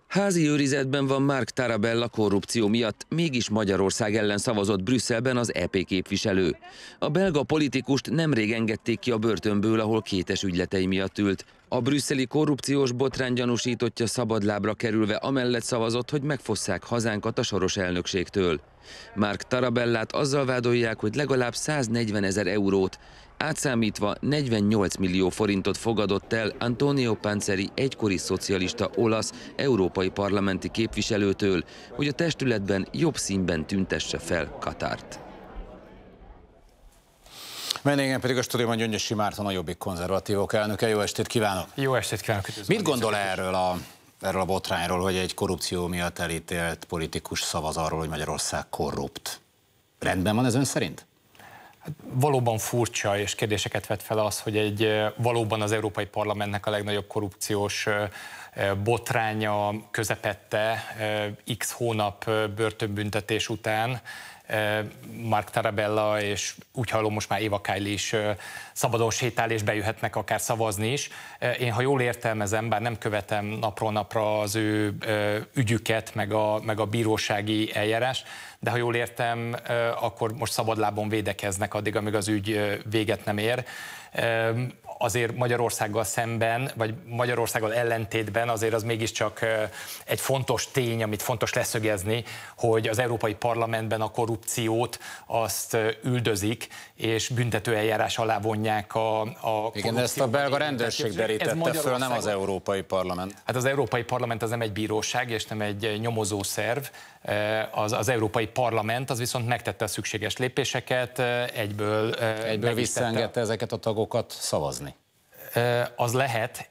Házi őrizetben van Marc Tarabella korrupció miatt, mégis Magyarország ellen szavazott Brüsszelben az EP képviselő. A belga politikust nemrég engedték ki a börtönből, ahol kétes ügyletei miatt ült. A brüsszeli korrupciós botrány gyanúsítottja szabadlábra kerülve amellett szavazott, hogy megfosszák hazánkat a soros elnökségtől. Marc Tarabellát azzal vádolják, hogy legalább 140 000 eurót, átszámítva 48 millió forintot fogadott el Antonio Panzeri egykori szocialista olasz európai parlamenti képviselőtől, hogy a testületben jobb színben tüntesse fel Katart. Vendégem pedig a stúdióban Gyöngyösi Márton, a Jobbik konzervatívok elnöke. Jó estét kívánok! Jó estét kívánok! Mit gondol erről a botrányról, hogy egy korrupció miatt elítélt politikus szavaz arról, hogy Magyarország korrupt? Rendben van ez ön szerint? Hát valóban furcsa, és kérdéseket vet fel az, hogy valóban az Európai Parlamentnek a legnagyobb korrupciós botránya közepette x hónap börtönbüntetés után Marc Tarabella, és úgy hallom most már Éva Kaili is szabadon sétál, és bejöhetnek akár szavazni is. Én, ha jól értelmezem, bár nem követem napról napra az ő ügyüket, meg a bírósági eljárás, de ha jól értem, akkor most szabadlábon védekeznek addig, amíg az ügy véget nem ér. Azért Magyarországgal szemben, vagy Magyarországgal ellentétben azért az mégiscsak egy fontos tény, amit fontos leszögezni, hogy az Európai Parlamentben a korrupciót azt üldözik, és büntetőeljárás alá vonják a Igen, de ezt a belga rendőrség derítette föl, nem az Európai Parlament. Hát az Európai Parlament az nem egy bíróság, és nem egy nyomozó szerv. Az Európai Parlament az viszont megtette a szükséges lépéseket, egyből visszaengedte ezeket a tagokat szavazni. Az lehet.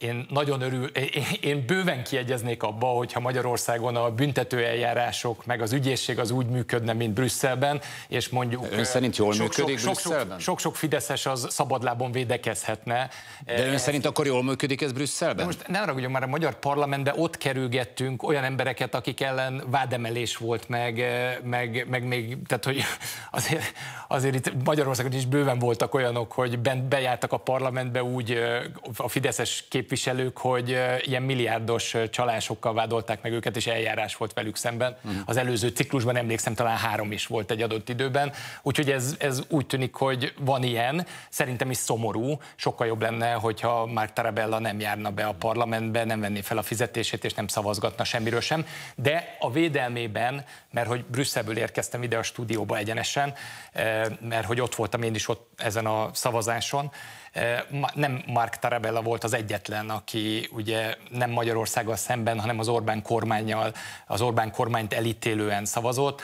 Én bőven kiegyeznék abba, hogyha Magyarországon a büntetőeljárások meg az ügyészség az úgy működne, mint Brüsszelben, és mondjuk... Ön szerint jól működik Brüsszelben? Sok fideszes az szabadlábon védekezhetne. De ön szerint akkor jól működik ez Brüsszelben? Most ne haragudjon, már a magyar parlamentben ott kerülgettünk olyan embereket, akik ellen vádemelés volt, meg még, tehát hogy azért itt Magyarországon is bőven voltak olyanok, hogy bejártak a parlamentbe úgy a fideszes képviselők, hogy ilyen milliárdos csalásokkal vádolták meg őket, és eljárás volt velük szemben. Az előző ciklusban emlékszem, talán 3 is volt egy adott időben. Úgyhogy ez úgy tűnik, hogy van ilyen. Szerintem is szomorú. Sokkal jobb lenne, hogyha Marc Tarabella nem járna be a parlamentbe, nem venné fel a fizetését, és nem szavazgatna semmiről sem. De a védelmében, mert hogy Brüsszelből érkeztem ide a stúdióba egyenesen, mert hogy ott voltam én is ott ezen a szavazáson, nem Marc Tarabella volt az egyetlen, aki ugye nem Magyarországgal szemben, hanem az Orbán kormánnyal, az Orbán kormányt elítélően szavazott.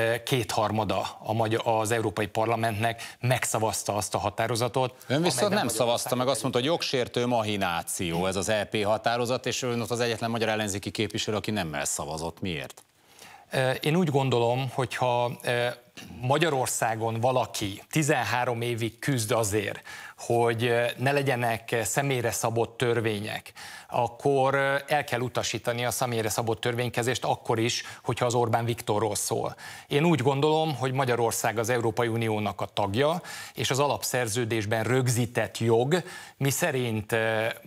2/3 az Európai Parlamentnek megszavazta azt a határozatot. Ön viszont nem szavazta meg, azt mondta, hogy jogsértő mahináció ez az EP határozat, és ön ott az egyetlen magyar ellenzéki képviselő, aki nemmel szavazott. Miért? Én úgy gondolom, hogyha Magyarországon valaki 13 évig küzd azért, hogy ne legyenek személyre szabott törvények, akkor el kell utasítani a személyre szabott törvénykezést akkor is, hogyha az Orbán Viktorról szól. Én úgy gondolom, hogy Magyarország az Európai Uniónak a tagja, és az alapszerződésben rögzített jog, miszerint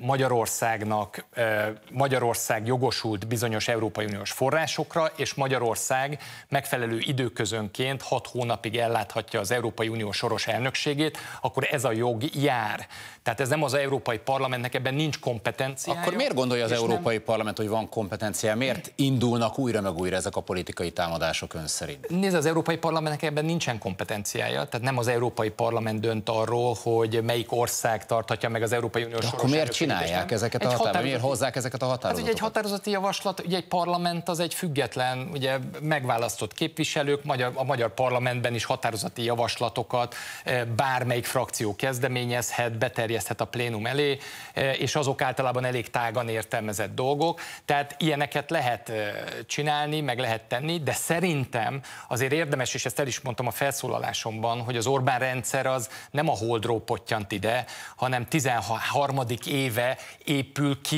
Magyarország jogosult bizonyos Európai Uniós forrásokra, és Magyarország megfelelő időközönként 6 hónapig elláthatja az Európai Unió soros elnökségét, akkor ez a jog jár. Tehát ez nem az Európai Parlamentnek, ebben nincs kompetenciája. Akkor miért gondolja az Európai Parlament, hogy van kompetenciája? Miért indulnak újra meg újra ezek a politikai támadások ön szerint? Nézd, az Európai Parlamentnek ebben nincsen kompetenciája, tehát nem az Európai Parlament dönt arról, hogy melyik ország tarthatja meg az Európai Uniós soros akkor miért csinálják ezeket a határozotokat? Miért hozzák ezeket a határozatokat? Hát ugye egy határozati javaslat, ugye egy parlament az egy független, ugye megválasztott képviselők, a magyar parlamentben is határozati javaslatokat bármelyik frakció kezdeményezhet, beterjeszthet a plénum elé, és azok általában elég tágan értelmezett dolgok, tehát ilyeneket lehet csinálni, meg lehet tenni, de szerintem azért érdemes, és ezt el is mondtam a felszólalásomban, hogy az Orbán rendszer az nem a holdról pottyant ide, hanem 13. éve épül ki.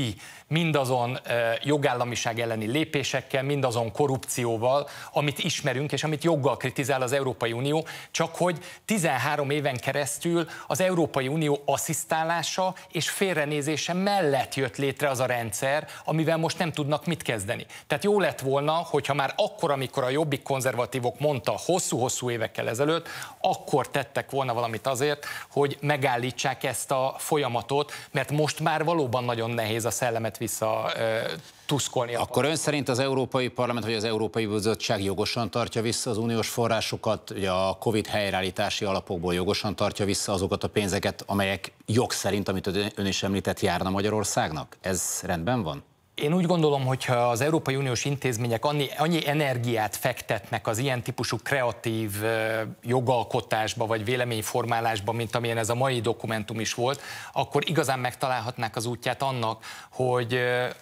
mindazon jogállamiság elleni lépésekkel, mindazon korrupcióval, amit ismerünk, és amit joggal kritizál az Európai Unió, csak hogy 13 éven keresztül az Európai Unió asszisztálása és félrenézése mellett jött létre az a rendszer, amivel most nem tudnak mit kezdeni. Tehát jó lett volna, hogyha már akkor, amikor a jobbik konzervatívok mondta hosszú-hosszú évekkel ezelőtt, akkor tettek volna valamit azért, hogy megállítsák ezt a folyamatot, mert most már valóban nagyon nehéz a szellemet vissza tuszkolni. Akkor ön szerint az Európai Parlament vagy az Európai Bizottság jogosan tartja vissza az uniós forrásokat, ugye a Covid helyreállítási alapokból jogosan tartja vissza azokat a pénzeket, amelyek jog szerint, amit ön is említett, járna Magyarországnak? Ez rendben van? Én úgy gondolom, hogyha az Európai Uniós intézmények annyi energiát fektetnek az ilyen típusú kreatív jogalkotásba vagy véleményformálásba, mint amilyen ez a mai dokumentum is volt, akkor igazán megtalálhatnák az útját annak, hogy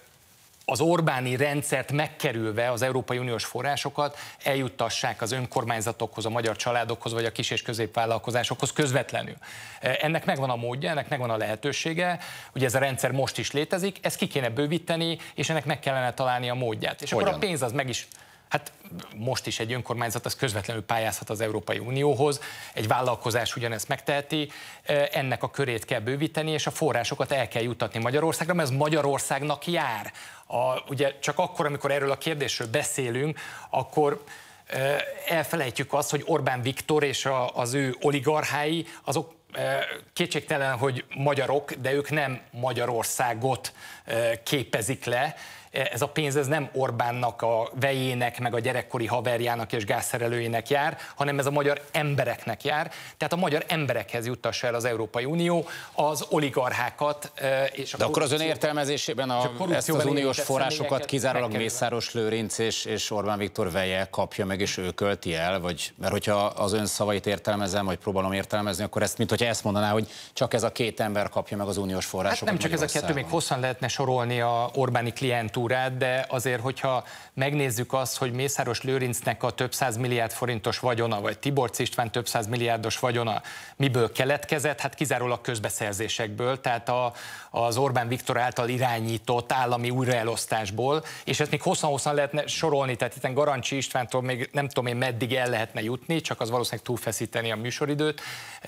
az Orbáni rendszert megkerülve az Európai Uniós forrásokat eljuttassák az önkormányzatokhoz, a magyar családokhoz, vagy a kis- és középvállalkozásokhoz közvetlenül. Ennek megvan a módja, ennek megvan a lehetősége, ugye ez a rendszer most is létezik, ezt ki kéne bővíteni, és ennek meg kellene találni a módját. És akkor a pénz az meg is... Hát most is egy önkormányzat az közvetlenül pályázhat az Európai Unióhoz, egy vállalkozás ugyanezt megteheti, ennek a körét kell bővíteni, és a forrásokat el kell juttatni Magyarországra, mert ez Magyarországnak jár. Ugye csak akkor, amikor erről a kérdésről beszélünk, akkor elfelejtjük azt, hogy Orbán Viktor és az ő oligarchái, azok kétségtelen, hogy magyarok, de ők nem Magyarországot képezik le. Ez a pénz ez nem Orbánnak, a vejének, meg a gyerekkori haverjának és gázszerelőjének jár, hanem ez a magyar embereknek jár. Tehát a magyar emberekhez juttassa el az Európai Unió az oligarchákat. És de akkor az ön értelmezésében ezt az uniós forrásokat kizárólag Mészáros Lőrinc és Orbán Viktor veje kapja meg, és ő költi el? Vagy, mert hogyha az ön szavait értelmezem, vagy próbálom értelmezni, akkor ezt, mintha ezt mondaná, hogy csak ez a két ember kapja meg az uniós forrásokat. Hát nem csak ez a kettő, még hosszan lehetne sorolni a Orbáni klientúrát, de azért, hogyha megnézzük azt, hogy Mészáros Lőrincnek a több 100 milliárd forintos vagyona, vagy Tiborcz István több 100 milliárdos vagyona miből keletkezett, hát kizárólag közbeszerzésekből, tehát az Orbán Viktor által irányított állami újraelosztásból, és ezt még hosszan-hosszan lehetne sorolni, tehát itt Garancsi Istvántól még nem tudom én meddig el lehetne jutni, csak az valószínűleg túlfeszíteni a műsoridőt.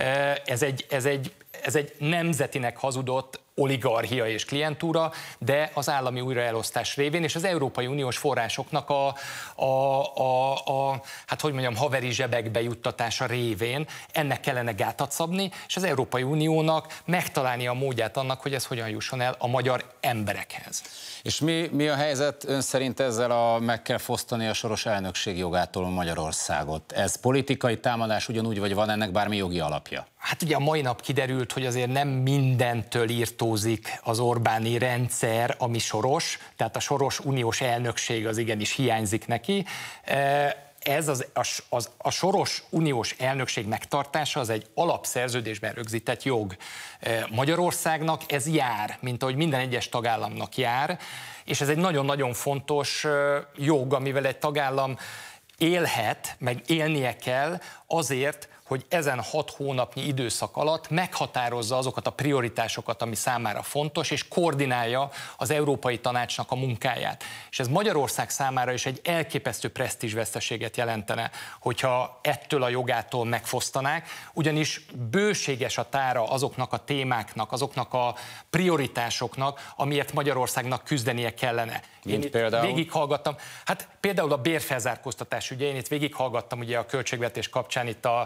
Ez egy nemzetinek hazudott oligarchia és klientúra, de az állami újraelosztás révén és az Európai Uniós forrásoknak hát hogy mondjam, haveri zsebekbe juttatása révén ennek kellene gátat szabni, és az Európai Uniónak megtalálni a módját annak, hogy ez hogyan jusson el a magyar emberekhez. És mi a helyzet ön szerint ezzel meg kell fosztani a soros elnökség jogától Magyarországot? Ez politikai támadás ugyanúgy, vagy van ennek bármi jogi alapja? Hát ugye a mai nap kiderült, hogy azért nem mindentől írtózik az Orbáni rendszer, ami soros, tehát a soros uniós elnökség az igenis hiányzik neki. Ez a soros uniós elnökség megtartása az egy alapszerződésben rögzített jog. Magyarországnak ez jár, mint ahogy minden egyes tagállamnak jár, és ez egy nagyon-nagyon fontos jog, amivel egy tagállam élhet, meg élnie kell azért, hogy ezen 6 hónapnyi időszak alatt meghatározza azokat a prioritásokat, ami számára fontos, és koordinálja az Európai Tanácsnak a munkáját. És ez Magyarország számára is egy elképesztő presztízsveszteséget jelentene, hogyha ettől a jogától megfosztanák, ugyanis bőséges a tára azoknak a témáknak, azoknak a prioritásoknak, amiért Magyarországnak küzdenie kellene. Mint például? Végighallgattam, hát például a bérfelzárkóztatás ügye, én itt végighallgattam ugye a költségvetés kapcsán itt a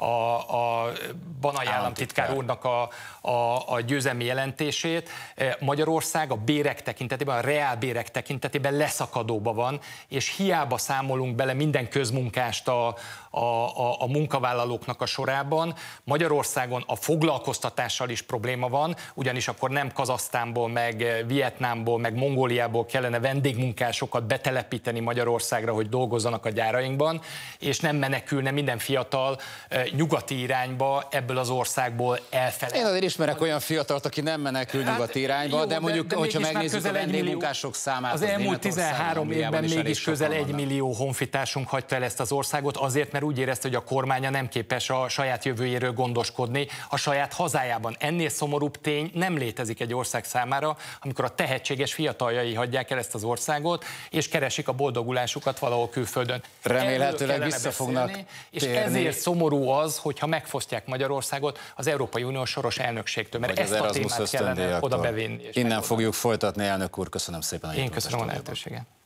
Banai államtitkár úrnak a győzelmi jelentését. Magyarország a bérek tekintetében, a reálbérek tekintetében leszakadóban van, és hiába számolunk bele minden közmunkást a munkavállalóknak a sorában. Magyarországon a foglalkoztatással is probléma van, ugyanis akkor nem Kazahsztánból, meg Vietnámból, meg Mongóliából kellene vendégmunkásokat betelepíteni Magyarországra, hogy dolgozzanak a gyárainkban, és nem menekülne minden fiatal nyugati irányba ebből az országból elfelé. Én azért ismerek olyan fiatalt, aki nem menekül nyugati irányba, jó, de mondjuk, hogyha megnézzük a vendégmunkások számát, az elmúlt 13 évben mégis közel 1 millió honfitársunk hagyta el ezt az országot, azért, mert úgy érezte, hogy a kormánya nem képes a saját jövőjéről gondoskodni a saját hazájában. Ennél szomorúbb tény nem létezik egy ország számára, amikor a tehetséges fiataljai hagyják el ezt az országot, és keresik a boldogulásukat valahol külföldön. Remélhetőleg vissza fognak és ezért szomorú az, hogyha megfosztják Magyarországot az Európai Unió soros elnökségtől, mert ezt a témát kellene oda bevinni. Innen fogjuk folytatni, elnök úr, köszönöm szépen a Én köszönöm a lehetőséget.